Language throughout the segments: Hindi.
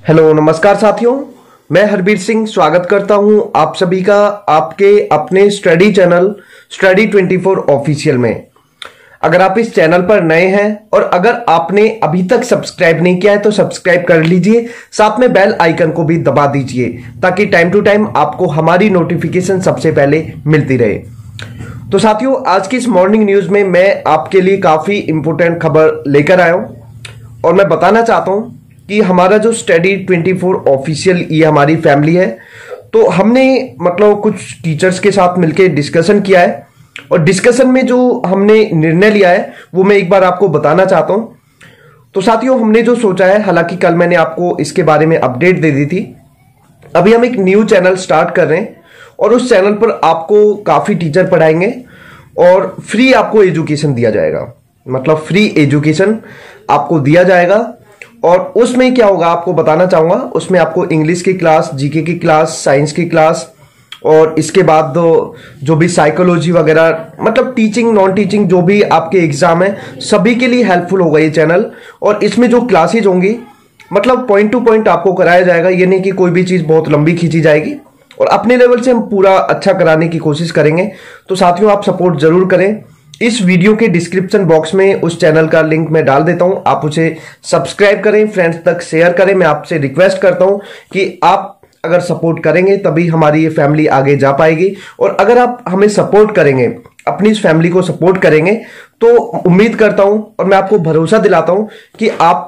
हेलो नमस्कार साथियों, मैं हरबीर सिंह स्वागत करता हूं आप सभी का आपके अपने स्टडी चैनल स्टडी 24 ऑफिशियल में। अगर आप इस चैनल पर नए हैं और अगर आपने अभी तक सब्सक्राइब नहीं किया है तो सब्सक्राइब कर लीजिए, साथ में बेल आइकन को भी दबा दीजिए ताकि टाइम टू टाइम आपको हमारी नोटिफिकेशन सबसे पहले मिलती रहे। तो साथियों, आज की इस मॉर्निंग न्यूज में मैं आपके लिए काफी इंपोर्टेंट खबर लेकर आया हूं और मैं बताना चाहता हूं कि हमारा जो स्टडी 24 ऑफिशियल ये हमारी फैमिली है, तो हमने मतलब कुछ टीचर्स के साथ मिलकर डिस्कशन किया है और डिस्कशन में जो हमने निर्णय लिया है वो मैं एक बार आपको बताना चाहता हूं। तो साथियों, हमने जो सोचा है, हालांकि कल मैंने आपको इसके बारे में अपडेट दे दी थी, अभी हम एक न्यू चैनल स्टार्ट कर रहे हैं और उस चैनल पर आपको काफी टीचर पढ़ाएंगे और फ्री आपको एजुकेशन दिया जाएगा। मतलब फ्री एजुकेशन आपको दिया जाएगा और उसमें क्या होगा आपको बताना चाहूंगा। उसमें आपको इंग्लिश की क्लास, जीके की क्लास, साइंस की क्लास और इसके बाद जो भी साइकोलॉजी वगैरह, मतलब टीचिंग नॉन टीचिंग जो भी आपके एग्जाम है, सभी के लिए हेल्पफुल होगा ये चैनल। और इसमें जो क्लासेज होंगी मतलब पॉइंट टू पॉइंट आपको कराया जाएगा, ये नहीं कि कोई भी चीज बहुत लंबी खींची जाएगी और अपने लेवल से हम पूरा अच्छा कराने की कोशिश करेंगे। तो साथियों, आप सपोर्ट जरूर करें। इस वीडियो के डिस्क्रिप्शन बॉक्स में उस चैनल का लिंक मैं डाल देता हूं, आप उसे सब्सक्राइब करें, फ्रेंड्स तक शेयर करें। मैं आपसे रिक्वेस्ट करता हूं कि आप अगर सपोर्ट करेंगे तभी हमारी ये फैमिली आगे जा पाएगी। और अगर आप हमें सपोर्ट करेंगे, अपनी इस फैमिली को सपोर्ट करेंगे, तो उम्मीद करता हूं और मैं आपको भरोसा दिलाता हूं कि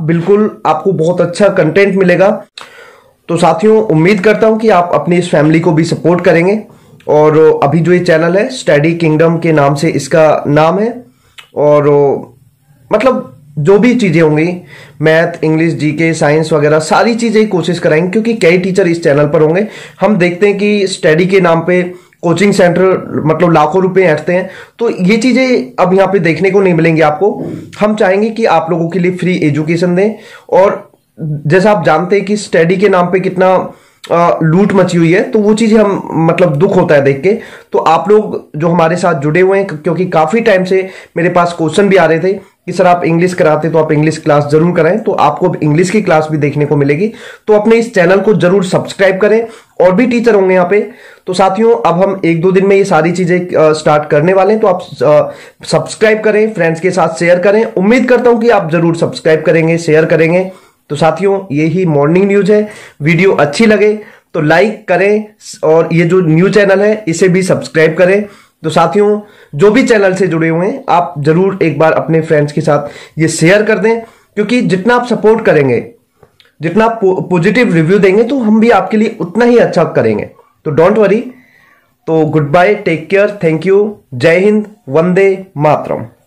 आपको बहुत अच्छा कंटेंट मिलेगा। तो साथियों, उम्मीद करता हूं कि आप अपनी इस फैमिली को भी सपोर्ट करेंगे। और अभी जो ये चैनल है स्टडी किंगडम के नाम से इसका नाम है और मतलब जो भी चीजें होंगी, मैथ, इंग्लिश, जीके, साइंस वगैरह सारी चीजें कोशिश कराएंगे, क्योंकि कई टीचर इस चैनल पर होंगे। हम देखते हैं कि स्टडी के नाम पे कोचिंग सेंटर मतलब लाखों रुपए ऐंठते हैं, तो ये चीजें अब यहाँ पे देखने को नहीं मिलेंगी आपको। हम चाहेंगे कि आप लोगों के लिए फ्री एजुकेशन दें। और जैसा आप जानते हैं कि स्टडी के नाम पे कितना लूट मची हुई है, तो वो चीजें हम मतलब दुख होता है देख के। तो आप लोग जो हमारे साथ जुड़े हुए हैं, क्योंकि काफी टाइम से मेरे पास क्वेश्चन भी आ रहे थे कि सर आप इंग्लिश कराते तो आप इंग्लिश क्लास जरूर कराएं, तो आपको इंग्लिश की क्लास भी देखने को मिलेगी। तो अपने इस चैनल को जरूर सब्सक्राइब करें, और भी टीचर होंगे यहाँ पे। तो साथियों, अब हम 1-2 दिन में ये सारी चीजें स्टार्ट करने वाले हैं, तो आप सब्सक्राइब करें, फ्रेंड्स के साथ शेयर करें। उम्मीद करता हूं कि आप जरूर सब्सक्राइब करेंगे, शेयर करेंगे। तो साथियों, यही मॉर्निंग न्यूज है। वीडियो अच्छी लगे तो लाइक करें और ये जो न्यू चैनल है इसे भी सब्सक्राइब करें। तो साथियों, जो भी चैनल से जुड़े हुए हैं, आप जरूर एक बार अपने फ्रेंड्स के साथ ये शेयर कर दें, क्योंकि जितना आप सपोर्ट करेंगे, जितना आप पॉजिटिव रिव्यू देंगे, तो हम भी आपके लिए उतना ही अच्छा करेंगे। तो डोंट वरी। तो good bye, take care, thank you, जय हिंद, वंदे मातरम।